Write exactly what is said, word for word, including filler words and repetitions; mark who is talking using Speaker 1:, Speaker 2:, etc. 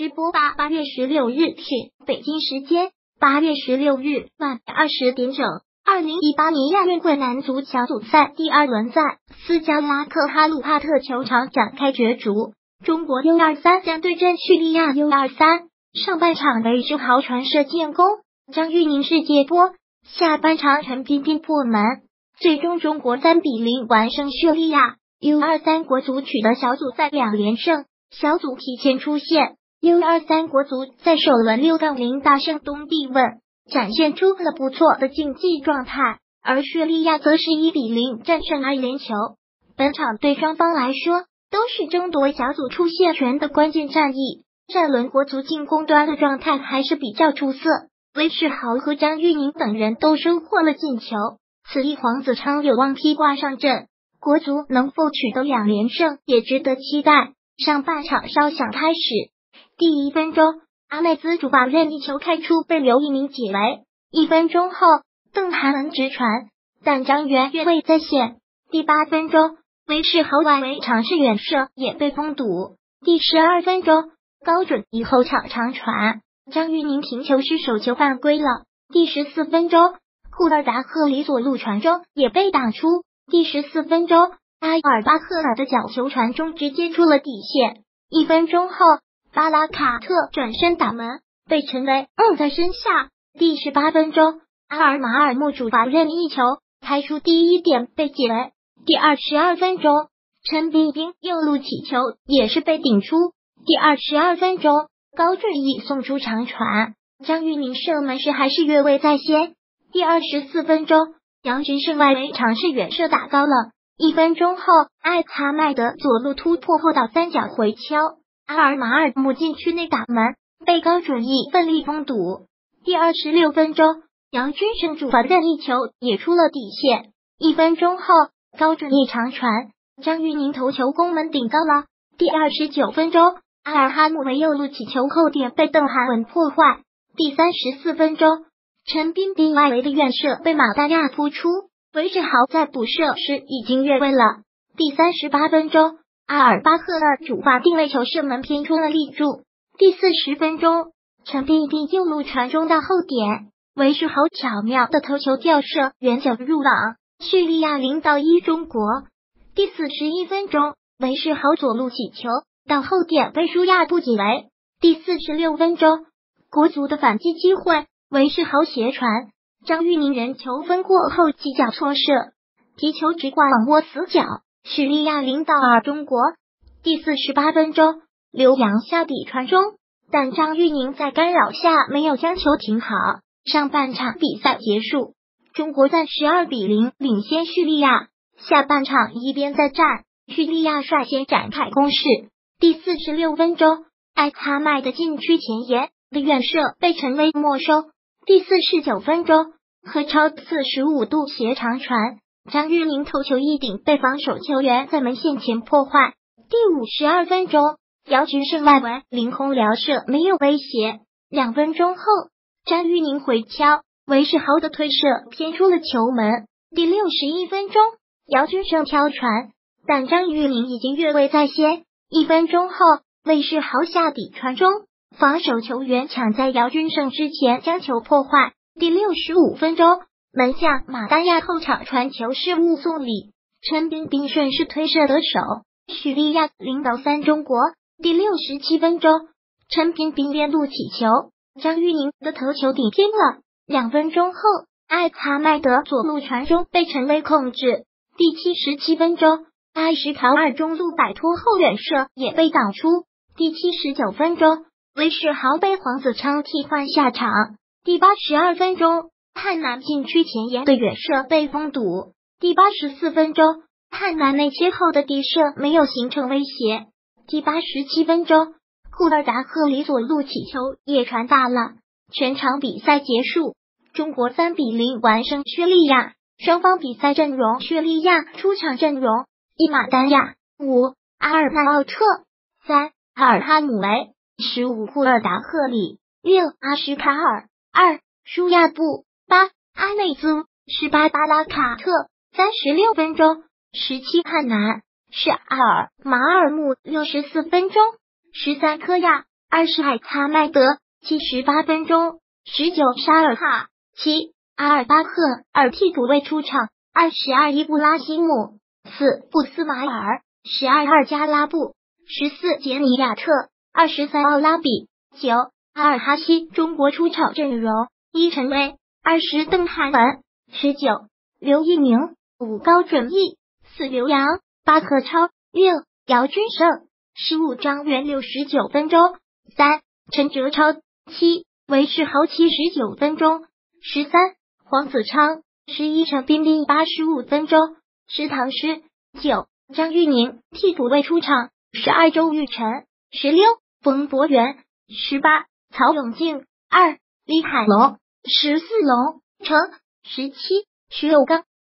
Speaker 1: 直播吧。八月十六日讯，北京时间八月十六日晚二十点整，二零一八年亚运会男足小组赛第二轮在斯嘉拉克哈鲁帕特球场展开角逐，中国 U 二十三 将对阵叙利亚 U 二十三。上半场韦世豪传射建功，张玉宁世界波，下半场陈彬彬破门，最终中国三比零完胜叙利亚。U 二十三 国足取得小组赛两连胜，小组提前出线。U 二十三 国足在首轮六比零大胜东帝汶，展现出了不错的竞技状态，而叙利亚则是一比零战胜阿联酋。本场对双方来说都是争夺小组出线权的关键战役。这轮国足进攻端的状态还是比较出色，韦世豪和张玉宁等人都收获了进球，此役黄子昌有望披挂上阵。国足能否取得两连胜也值得期待。上半场稍响开始，第一分钟，阿内兹主把任意球开出被刘一鸣解围。一分钟后，邓涵文直传，但张元越位在线。第八分钟，韦世豪外围尝试远射也被封堵。第十二分钟，高准以后场长传，张玉宁停球时手球犯规了。第十四分钟，库尔达赫里左路传中也被挡出。第十四分钟，阿尔巴赫尔的角球传中直接出了底线。一分钟后，巴拉卡特转身打门，被陈雷摁在身下。第十八分钟，阿尔马尔穆主罚任意球开出第一点被解围。第二十二分钟，陈彬彬右路起球也是被顶出。第二十二分钟，高准翼送出长传，张玉宁射门时还是越位在先。第二十四分钟，杨俊胜外围尝试远射打高了。一分钟后，艾卡迈德左路突破后倒三角回敲，阿尔马尔姆禁区内打门，被高准翼奋力封堵。第二十六分钟，杨俊胜主罚任意球也出了底线。一分钟后，高准翼长传，张玉宁头球攻门顶高了。第二十九分钟，阿尔哈姆为右路起球后点被邓涵文破坏。第三十四分钟，陈彬彬外围的远射被马丹亚扑出，韦世豪在补射时已经越位了。第三十八分钟，阿尔巴赫尔主罚定位球射门偏出了立柱。第四十分钟，陈彬彬右路传中到后点，韦世豪巧妙的头球吊射远角入网，叙利亚零到一中国。第四十一分钟，韦世豪左路起球到后点被舒亚布解围。第四十六分钟，国足的反击机会，韦世豪斜传，张玉宁人球分过后起脚错射，皮球直挂网窝死角，叙利亚零到二中国。第四十八分钟，刘洋下底传中，但张玉宁在干扰下没有将球停好。上半场比赛结束，中国暂时二比零领先叙利亚。下半场一边再战，叙利亚率先展开攻势。第四十六分钟，艾卡迈的禁区前沿的远射被陈威没收。第四十九分钟，何超四十五度斜长传，张玉宁头球一顶被防守球员在门线前破坏。第五十二分钟，姚俊胜外围凌空撩射没有威胁。两分钟后，张玉宁回敲，韦世豪的推射偏出了球门。第六十一分钟，姚俊胜挑传，但张玉宁已经越位在先。一分钟后，韦世豪下底传中，防守球员抢在姚俊胜之前将球破坏。第六十五分钟，门将马丹亚后场传球失误送礼，陈彬彬顺势推射得手，叙利亚零到三中国。第六十七分钟，陈彬彬边路起球，张玉宁的头球顶偏了。两分钟后，艾卡迈德左路传中被陈威控制。第七十七分钟，阿什考尔中路摆脱后远射也被挡出。第七十九分钟，韦世豪被黄子昌替换下场。第八十二分钟，汉南禁区前沿的远射被封堵。第八十四分钟，汉南内切后的底射没有形成威胁。第八十七分钟，库尔达赫里左路起球也传大了。全场比赛结束，中国三比零完胜叙利亚。双方比赛阵容：叙利亚出场阵容：一马丹亚，五阿尔奈奥特，三阿尔哈姆维，十五库尔达赫里，六阿什卡尔，二舒亚布，八阿内兹，十八巴拉卡特。三十六分钟，十七汉南，是阿尔马尔穆。六十四分钟，十三科亚二十海哈迈德，七十八分钟，十九沙尔哈，七阿尔巴赫尔替补位出场，二十二伊布拉希姆，四布斯马尔，十二二加拉布，十四杰尼亚特，二十三奥拉比，九阿尔哈西。中国出场阵容：一陈威，二十邓汉文，十九刘一鸣，五高准翼，四刘洋，八何超，六姚军胜，十五张元六十九分钟，三陈哲超，七韦世豪七十九分钟，十三黄子昌，十一陈彬彬八十五分钟，十唐诗，九张玉宁替补位出场，十二周玉晨，十六冯博元，十八曹永静，二李海龙，十四龙成，十七徐有刚，